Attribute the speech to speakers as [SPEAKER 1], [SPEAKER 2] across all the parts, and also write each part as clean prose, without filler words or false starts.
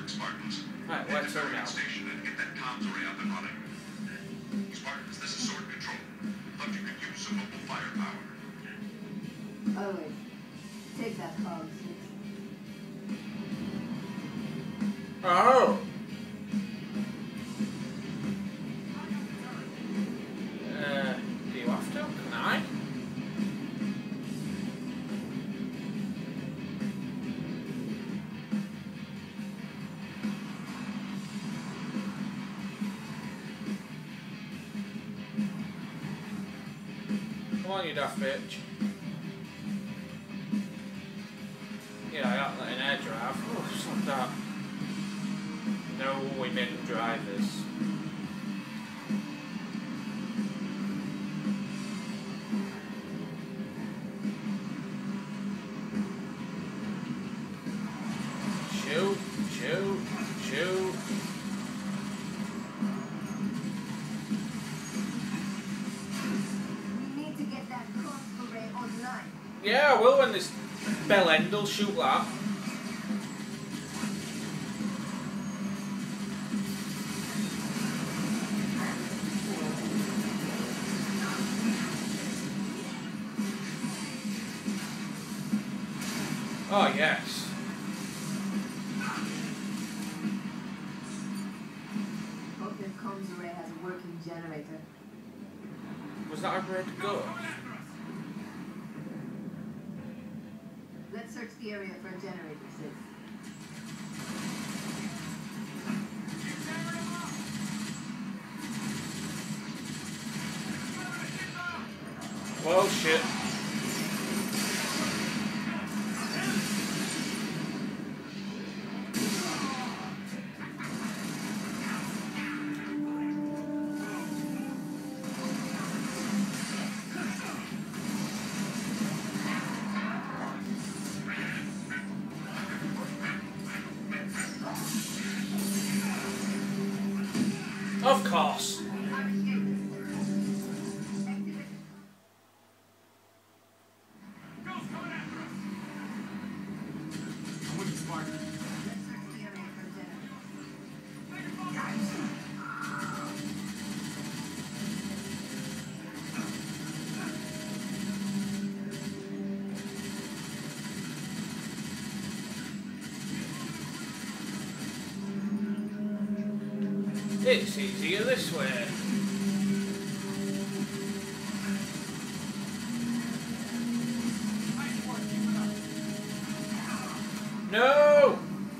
[SPEAKER 1] Spartans.
[SPEAKER 2] Right, where to now?
[SPEAKER 1] Station and get that comms array up and running. Spartans, this is Sword Control. Thought you could use some mobile firepower.
[SPEAKER 3] Always. Take that comms.
[SPEAKER 2] Oh! Do you have to? Can I? Come on, you daft bitch. Yeah, I got like an air drive. Oh, just like that. No women drivers. Shoot, shoot, shoot.
[SPEAKER 3] We need to get that comms array online.
[SPEAKER 2] Yeah, I will when this bell end will shoot that. Oh, yes.
[SPEAKER 3] Hope that comms array has a working generator.
[SPEAKER 2] Was that a red gun?
[SPEAKER 3] Let's search the area for a generator, Sid.
[SPEAKER 2] Well, shit. Of course. It's easier this way. No!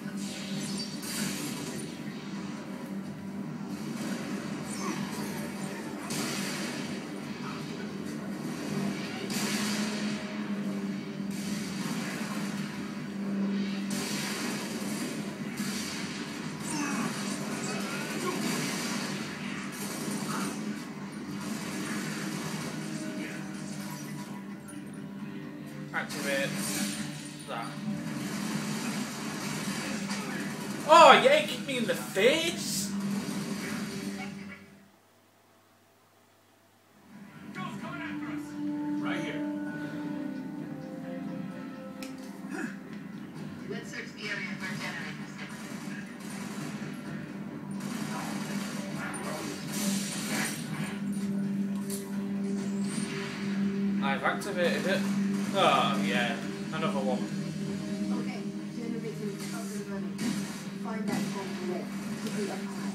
[SPEAKER 2] Activate that. Oh yeah, he kicked me in the face!
[SPEAKER 1] Right here.
[SPEAKER 3] Let's search the area for a generator, Sid.
[SPEAKER 2] I've activated it. Oh yeah, another one.
[SPEAKER 3] Okay, generator is up and running. Find that comms array. Keep it up high.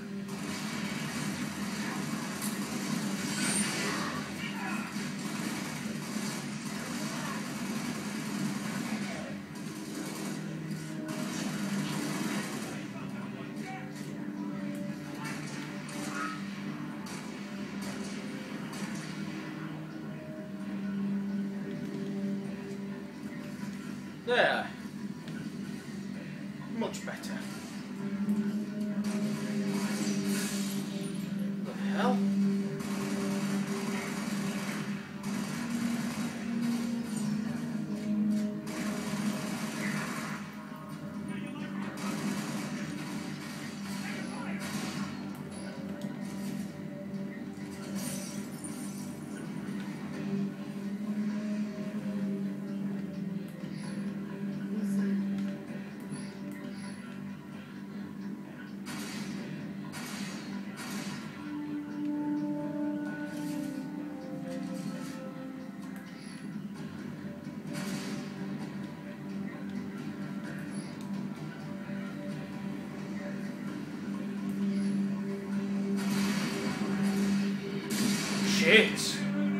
[SPEAKER 2] There. Much better. What the hell? shit.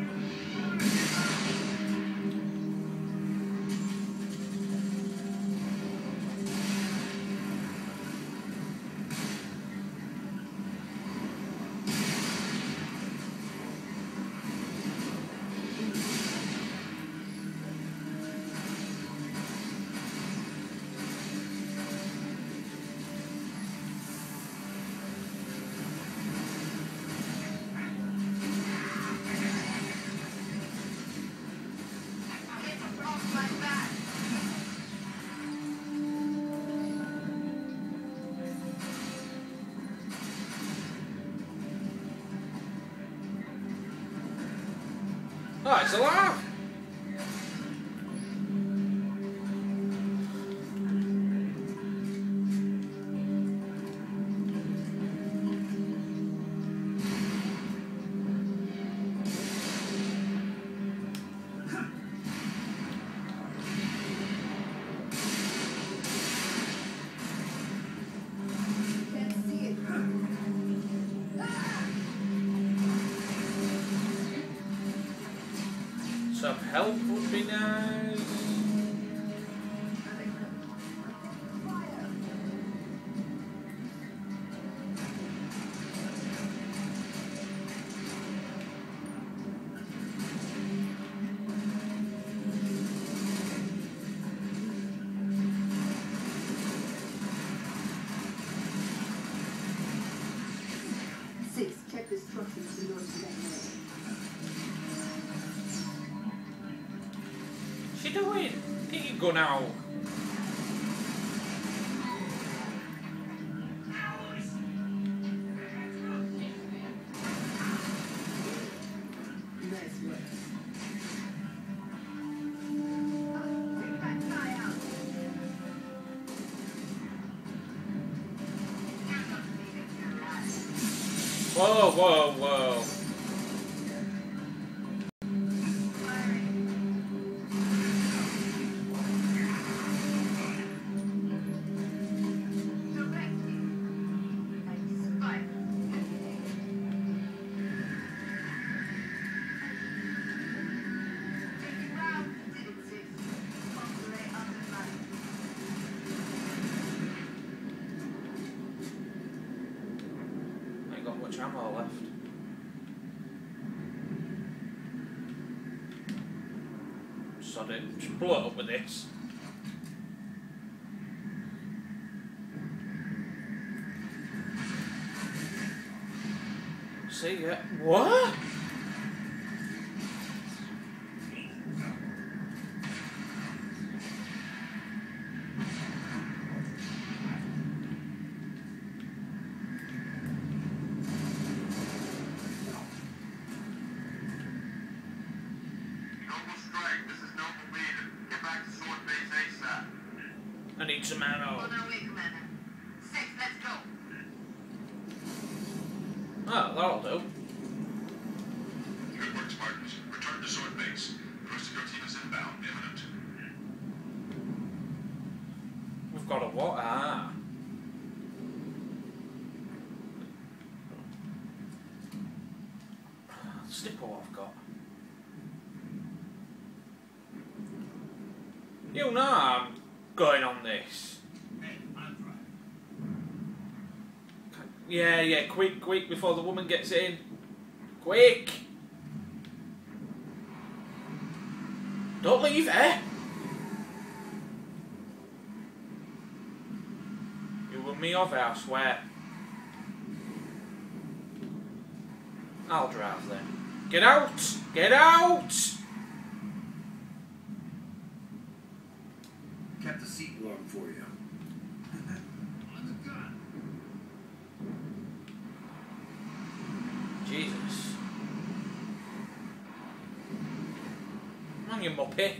[SPEAKER 2] Oh, it's alive!
[SPEAKER 3] Can't see it.
[SPEAKER 2] Some help would be nice.
[SPEAKER 3] Six, check the instructions to north of that way.
[SPEAKER 2] What's she doing? Get your gun out.
[SPEAKER 3] Nice work. Take that guy out.
[SPEAKER 2] Whoa, whoa, whoa. Ain't got much ammo left. Sod it. Just blow it up with this. See ya. What?
[SPEAKER 1] Noble strike. This is Noble leader. Get back to Sword Base ASAP.
[SPEAKER 2] I need some ammo.
[SPEAKER 3] On our way, Commander. Six, let's go.
[SPEAKER 2] Oh, that'll do.
[SPEAKER 1] Good work, Spartans. Return to Sword Base. The rest of your team is inbound, imminent.
[SPEAKER 2] We've got a what? Ah. Snipper what I've got. You know I'm going on this. Yeah, quick, before the woman gets in. Quick! Don't leave her! You and me off, I swear. I'll drive then. Get out! Get out!
[SPEAKER 4] Kept the seat warm for you.
[SPEAKER 2] Jesus. Come on, you muppet.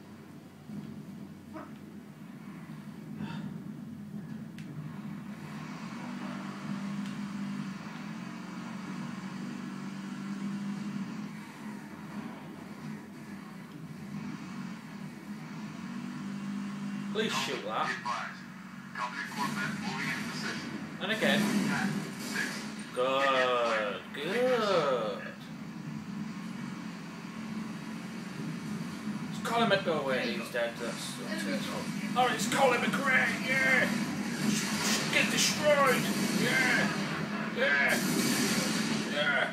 [SPEAKER 2] Please shoot that.
[SPEAKER 1] Be advised. Company Corvette moving into position.
[SPEAKER 2] And again.
[SPEAKER 1] 10, 6.
[SPEAKER 2] Good. Good. Colin McRae, oh wait, he's dead. That's his fault. Oh, it's Colin McRae, yeah! Get destroyed! Yeah! Yeah! Yeah!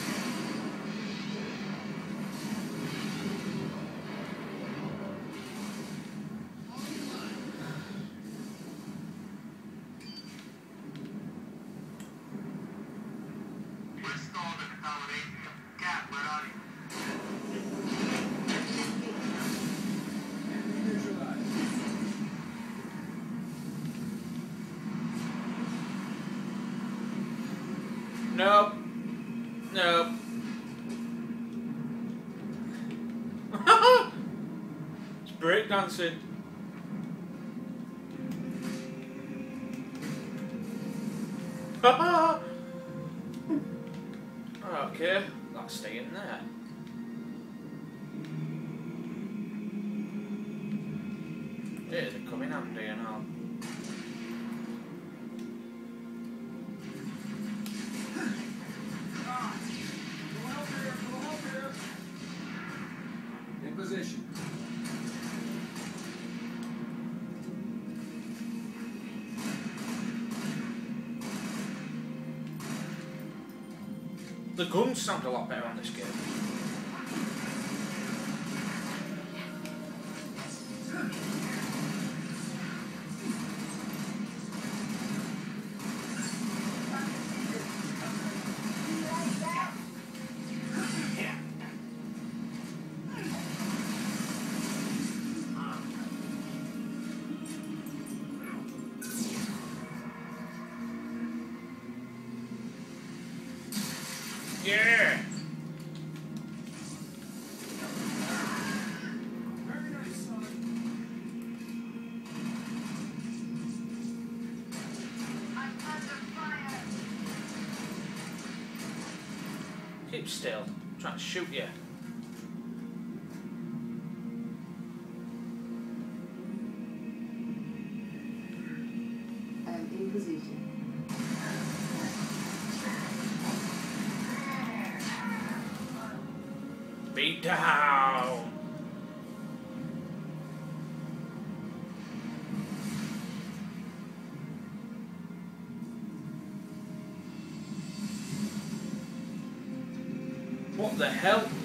[SPEAKER 1] We're stalled in the town of Atrium. Cap, where are you?
[SPEAKER 2] Nope. Nope. It's breakdancing. Okay, that's staying there. Yeah, they come in handy and all.
[SPEAKER 4] In position.
[SPEAKER 2] The guns sound a lot better on this game. Yeah! Keep still. I'm trying to shoot you.
[SPEAKER 3] In position.
[SPEAKER 2] Beat down! What the hell?